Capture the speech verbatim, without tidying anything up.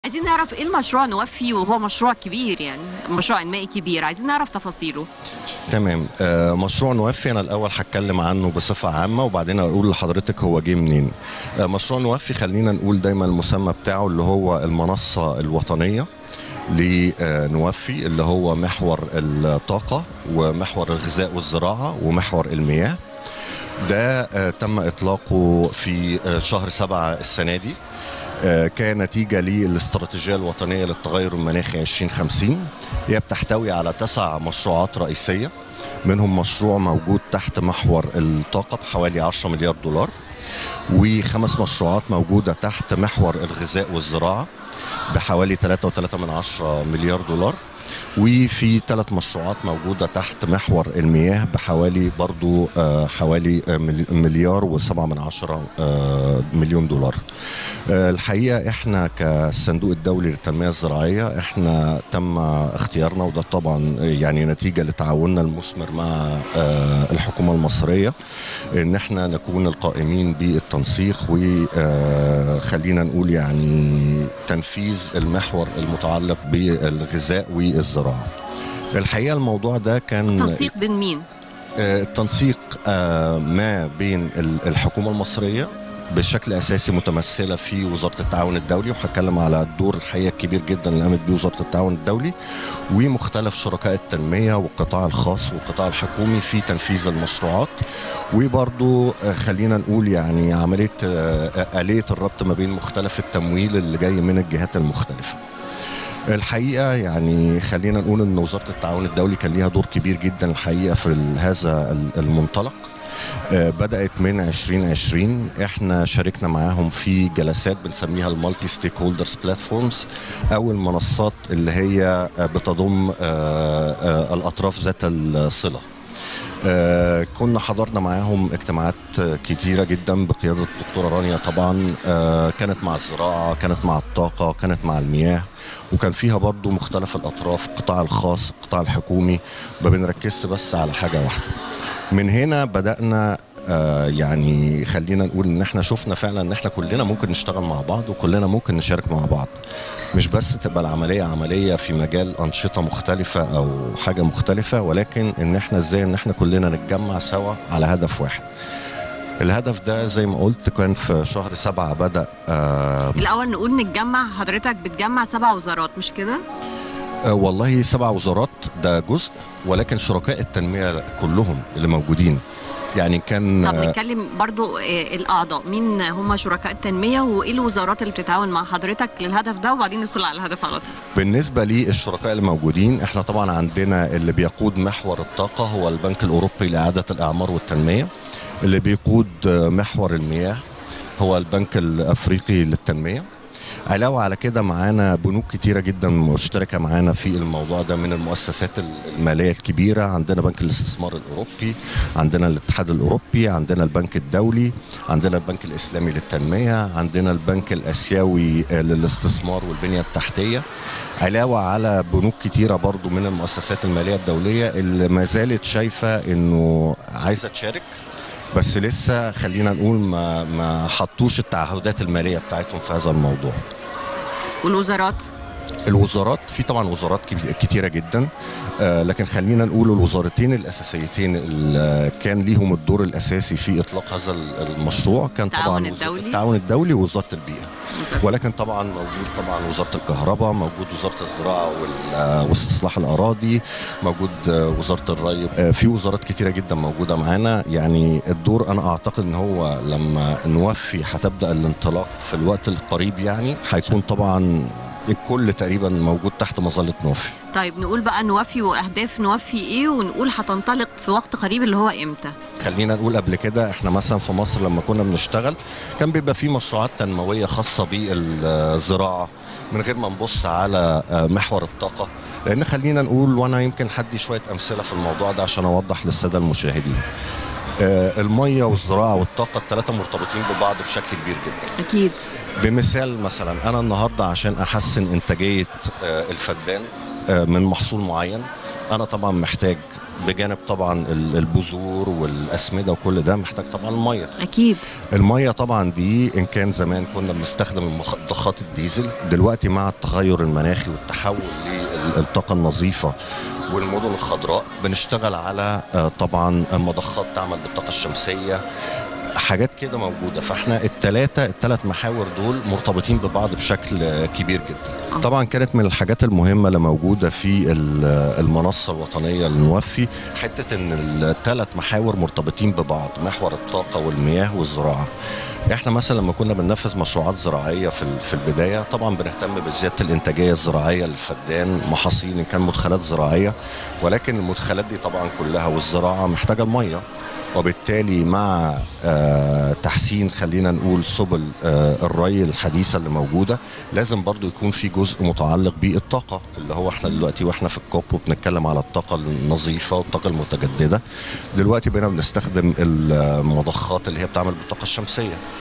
عايزين نعرف ايه المشروع نوفي، وهو مشروع كبير يعني مشروع انمائي كبير، عايزين نعرف تفاصيله. تمام. آه مشروع نوفي انا الاول هتكلم عنه بصفه عامه وبعدين اقول لحضرتك هو جه منين. آه مشروع نوفي خلينا نقول دايما المسمى بتاعه اللي هو المنصه الوطنيه لنوفي، اللي هو محور الطاقه ومحور الغذاء والزراعه ومحور المياه. ده آه تم اطلاقه في آه شهر سبعة السنه دي، كنتيجة للاستراتيجية الوطنية للتغير المناخي عشرين خمسين. هي بتحتوي على تسع مشروعات رئيسية، منهم مشروع موجود تحت محور الطاقة بحوالي عشرة مليار دولار، وخمس مشروعات موجودة تحت محور الغذاء والزراعة بحوالي ثلاثة وثلاثة من عشرة مليار دولار، وفي ثلاث مشروعات موجودة تحت محور المياه بحوالي برضو حوالي مليار وسبعة من عشرة مليون دولار. الحقيقة احنا كالصندوق الدولي للتنمية الزراعية احنا تم اختيارنا، وده طبعا يعني نتيجة لتعاوننا المثمر مع الحكومة المصرية، ان احنا نكون القائمين بالتنسيق وخلينا نقول يعني تنفيذ المحور المتعلق بالغذاء والزراعة. الحقيقة الموضوع ده كان تنسيق بين مين؟ التنسيق ما بين الحكومة المصرية بشكل اساسي متمثله في وزاره التعاون الدولي، وهتكلم على الدور الحقيقه الكبير جدا اللي قامت بيه وزاره التعاون الدولي، ومختلف شركاء التنميه والقطاع الخاص والقطاع الحكومي في تنفيذ المشروعات، وبرضو خلينا نقول يعني عمليه آلية الربط ما بين مختلف التمويل اللي جاي من الجهات المختلفه. الحقيقه يعني خلينا نقول ان وزاره التعاون الدولي كان ليها دور كبير جدا الحقيقه في هذا المنطلق. بدأت من عشرين عشرين، احنا شاركنا معاهم في جلسات بنسميها المالتي ستيك هولدرز بلاتفورمز، او المنصات اللي هي بتضم الاطراف ذات الصلة. آه كنا حضرنا معاهم اجتماعات كتيرة جدا بقيادة الدكتورة رانيا طبعا، آه كانت مع الزراعة، كانت مع الطاقة، كانت مع المياه، وكان فيها برضو مختلف الأطراف، القطاع الخاص، القطاع الحكومي، ما بنركزش بس على حاجة واحدة. من هنا بدأنا آه يعني خلينا نقول ان احنا شفنا فعلا ان احنا كلنا ممكن نشتغل مع بعض وكلنا ممكن نشارك مع بعض، مش بس تبقى العملية عملية في مجال أنشطة مختلفة او حاجة مختلفة، ولكن ان احنا ازاي ان احنا كلنا نتجمع سوا على هدف واحد. الهدف ده زي ما قلت كان في شهر سبعة بدأ. آه الاول نقول نتجمع، حضرتك بتجمع سبع وزارات مش كده؟ آه والله سبع وزارات ده جزء، ولكن شركاء التنمية كلهم اللي موجودين يعني كان. طب نتكلم برضو الاعضاء مين هم شركاء التنميه، وايه الوزارات اللي بتتعاون مع حضرتك للهدف ده، وبعدين ندخل على الهدف على طول. بالنسبه للشركاء الموجودين احنا طبعا عندنا اللي بيقود محور الطاقه هو البنك الاوروبي لاعاده الاعمار والتنميه، اللي بيقود محور المياه هو البنك الافريقي للتنميه. علاوة على كده معانا بنوك كتيرة جدا مشتركة معانا في الموضوع ده من المؤسسات المالية الكبيرة. عندنا بنك الاستثمار الأوروبي، عندنا الاتحاد الأوروبي، عندنا البنك الدولي، عندنا البنك الإسلامي للتنمية، عندنا البنك الآسيوي للاستثمار والبنية التحتية، علاوة على بنوك كتيرة برضو من المؤسسات المالية الدولية اللي ما زالت شايفة إنه عايزة تشارك، بس لسه خلينا نقول ما ما حطوش التعهدات الماليه بتاعتهم في هذا الموضوع. والوزارات؟ الوزارات في طبعا وزارات كتيره جدا، آه لكن خلينا نقول الوزارتين الاساسيتين اللي كان ليهم الدور الاساسي في اطلاق هذا المشروع كان طبعا الدولي. التعاون الدولي ووزاره البيئه، ولكن طبعا موجود طبعا وزاره الكهرباء، موجود وزاره الزراعه واستصلاح الاراضي، موجود وزاره الري، آه في وزارات كتيره جدا موجوده معانا. يعني الدور انا اعتقد ان هو لما نوفي هتبدا الانطلاق في الوقت القريب، يعني هيكون طبعا الكل تقريبا موجود تحت مظله نوفي. طيب نقول بقى نوفي واهداف نوفي ايه، ونقول هتنطلق في وقت قريب اللي هو امتى؟ خلينا نقول قبل كده احنا مثلا في مصر لما كنا بنشتغل كان بيبقى في مشروعات تنمويه خاصه بالزراعه من غير ما نبص على محور الطاقه، لان خلينا نقول وانا يمكن حدي شويه امثله في الموضوع ده عشان اوضح للساده المشاهدين. الميه والزراعه والطاقه الثلاثه مرتبطين ببعض بشكل كبير جدا. اكيد. بمثال مثلا انا النهارده عشان احسن انتاجيه الفدان من محصول معين انا طبعا محتاج بجانب طبعا ال- البذور والاسمده وكل ده، محتاج طبعا الميه. اكيد. الميه طبعا دي ان كان زمان كنا بنستخدم المخ- ضخات الديزل، دلوقتي مع التغير المناخي والتحول للطاقه النظيفه والمدن الخضراء بنشتغل على آه، طبعا مضخات تعمل بالطاقه الشمسيه، حاجات كده موجوده. فاحنا الثلاثه الثلاث محاور دول مرتبطين ببعض بشكل آه، كبير جدا. آه. طبعا كانت من الحاجات المهمه اللي موجوده في ال- المنصه الوطنيه للنوفي حته ان الثلاث محاور مرتبطين ببعض، محور الطاقه والمياه والزراعه. احنا مثلا لما كنا بننفذ مشروعات زراعيه في ال- في البدايه طبعا بنهتم بزياده الانتاجيه الزراعيه للفدان، محاصيل ان كان مدخلات زراعيه، ولكن المدخلات دي طبعا كلها والزراعه محتاجه الميه، وبالتالي مع آه، تحسين خلينا نقول سبل آه، الري الحديثه اللي موجوده، لازم برضو يكون في جزء متعلق بالطاقه، اللي هو احنا دلوقتي واحنا في الكوب وبنتكلم على الطاقه النظيفه والطاقه المتجدده، دلوقتي بقينا بنستخدم المضخات اللي هي بتعمل بالطاقه الشمسيه.